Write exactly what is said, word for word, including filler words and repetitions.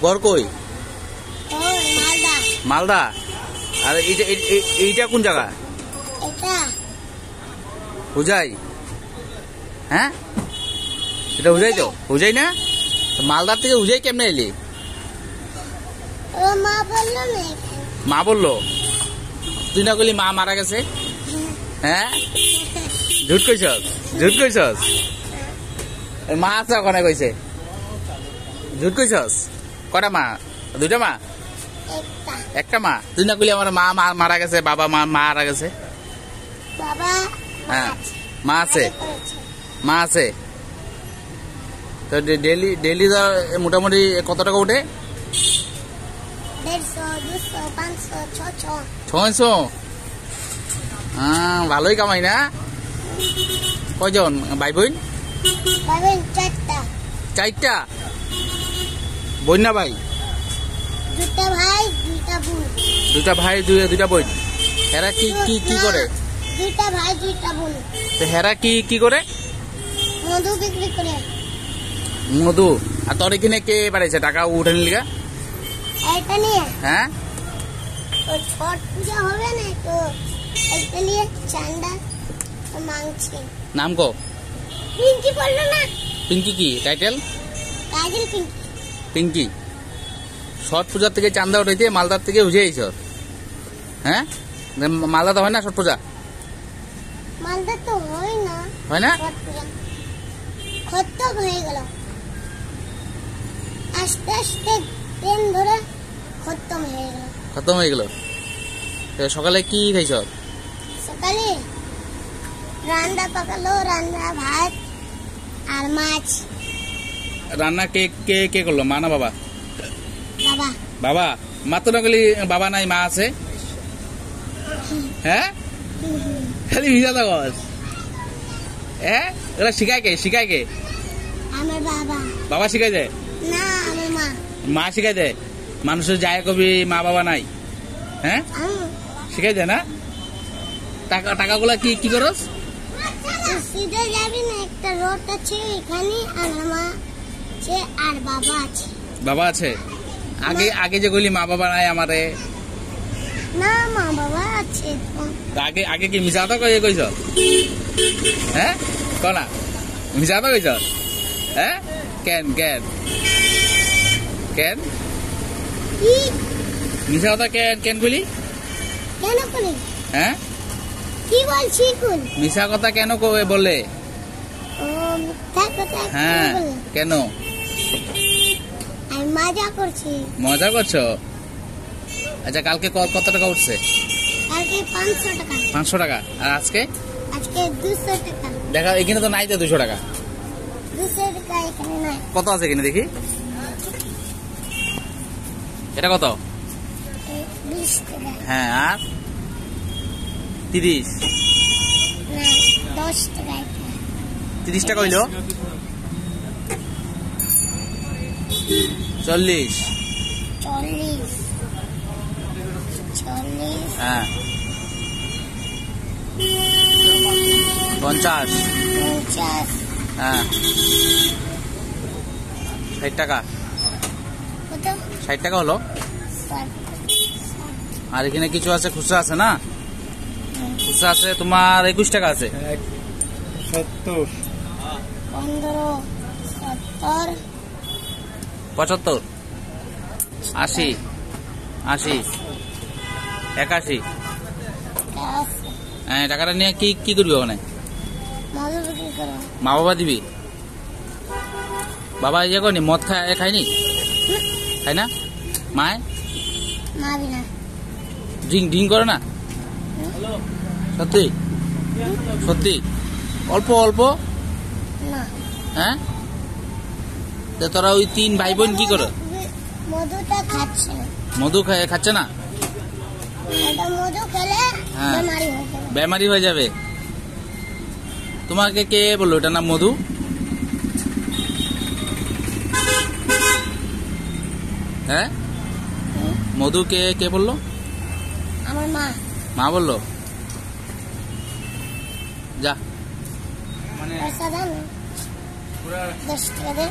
ঘর কই? মালদা। মালদা। আর এইটা এইটা কোন জায়গা? এটা হুজাই। হ্যাঁ, এটা হুজাই তো? হুজাই না? মালদার থেকে হুজাই কেমনে এলি? মা বললো না। মা বললো? তুই না বলি মা মারা গেছে? হ্যাঁ, ঝুট কইছস? ঝুট কইছস? মা আছে ওখানে কইছে? ঝুট কইছস? কটা মা? দুইটা মা? একটা মা। তুই না কইলি আমার মা মারা গেছে, বাবা মা মারা গেছে? বাবা হ্যাঁ, মা আছে। মা আছে তো ডেলি ডেলি মোটামুটি কত টাকা উঠে? ছয়শো। হ্যাঁ, ভালোই কামাই না? কয়জন ভাই বোন? চারটা। বোন না ভাই? দুটা ভাই দুইটা বোন। দুটা ভাই দুইটা বোন। হেরা কি কি কি করে? দুইটা ভাই দুইটা বোন। তো হেরা কি কি করে? মধু বিক্রি করে। মধু। আর তোর এখানে কে বাড়াইছে টাকা উঠে নিলি? এটা নিয়ে? হ্যাঁ, তো ছট পূজা হবে না তো এটা নিয়ে চাঁদা মাংছে। নাম কো? পিঙ্কি বললো না? পিঙ্কি কি টাইটেল? টাইটেল পিঙ্কি। পিঙ্কি। ছট পূজার থেকে চাঁদা উঠাইতে মালদার থেকে হুজে আইছ? হ্যাঁ, মালদা তো হয় না ছট পূজা? মালদা তো হয় না। হয় না? ছট পূজা খতম হয়ে গেল। আস্তে আস্তে ট্রেন ধরে খতম হয়ে গেল। খতম হয়ে গেল। সকালে কি খাইছ? সকালে রান্না পাকালো, রান্না ভাত আর মাছ। রান্না কে কে কে করলো, মা না বাবা? বাবা। বাবা। মা তো না গেলি বাবা নাই, মা আছে? হ্যাঁ, খালি ভিজা তো গছ। হ্যাঁ, এগুলা শিখায় কে? শিখায় কে? আমার বাবা। বাবা শিখাই দেয় না, আমার মা। মা শিখাই দেয়? মানুষের যায় কবি মা বাবা নাই? হ্যাঁ, শিখাই দেয় না? টাকা টাকাগুলা কি কি করস? সিধে যাবি না, একটা রোড আছে এখানে আর মা আছে আর বাবা আছে। বাবা আছে? আগে আগে যে কইলি মা বাবা নাই আমারে। না, মা বাবা আছে। আগে আগে কি মিছা কথা কই কইছ? হ্যাঁ, কনা মিছা কথা কইছ? হ্যাঁ, কেন কেন কেন কি মিছা কথা কেন কেন কইলি? কেন কইলি? হ্যাঁ, কি বলছি কোন? মিছা কথা কেন কই বলে? ও মিথ্যা কথা। হ্যাঁ, কেন? আমি মজা করছি। মজা করছো? আচ্ছা, কালকে কত টাকা উঠছে? কালকে পাঁচশো টাকা। পাঁচশো টাকা। আর আজকে? আজকে দুশো টাকা। দেখা এখানে তো নাই তো দুশো টাকা। দুশো টাকা এখানে নাই। কত আছে এখানে দেখি? এটা কত? বিশ টাকা। হ্যাঁ, আর তিরিশ? না, দশ টাকা। তিরিশ টাকা হইলো? চল্লিশ? চল্লিশ। চল্লিশ। হ্যাঁ, পঞ্চাশ? পঞ্চাশ। হ্যাঁ, ষাট টাকা? কত? ষাট টাকা হলো। ষাট। আর এখানে কিছু আছে, খুচরা আছে না? খুচরা আছে তোমার একুশ টাকা আছে। সত্তর। পনেরো। সত্তর। পঁচাত্তর? আশি? আশি? একাশি? একাশি। হ্যাঁ, টাকাটা নিয়ে কি কি করবি ওখানে? মধু বিক্রি করো। মা বাবা দিবি? বাবা ইয়ে করেনি, মদ খায় খায়নি? খায় না? মায় মাবি না। ড্রিঙ্ক ড্রিঙ্ক করে না? সত্যি সত্যি? অল্প অল্প? না। হ্যাঁ, তোরা ওই তিন ভাই বোন কি করে? মধুটা খাচ্ছে না। মধু খাচ্ছে না? এটা মধু খেলে হ্যাঁ, বেমারি হয়ে যাবে। বেমারি হয়ে যাবে? তোমাকে কে বললো এটার নাম মধু? হ্যাঁ, মধু কে কে বললো? আমার মা। মা বললো? যা পয়সা দাও না, দশ টাকা দে।